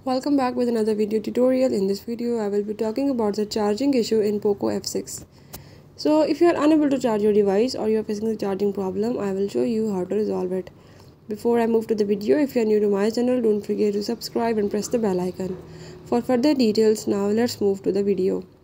Welcome back with another video tutorial. In this video I will be talking about the charging issue in POCO F6. So if you are unable to charge your device or you are facing the charging problem, I will show you how to resolve it. Before I move to the video, if you are new to my channel, don't forget to subscribe and press the bell icon for further details. Now let's move to the video.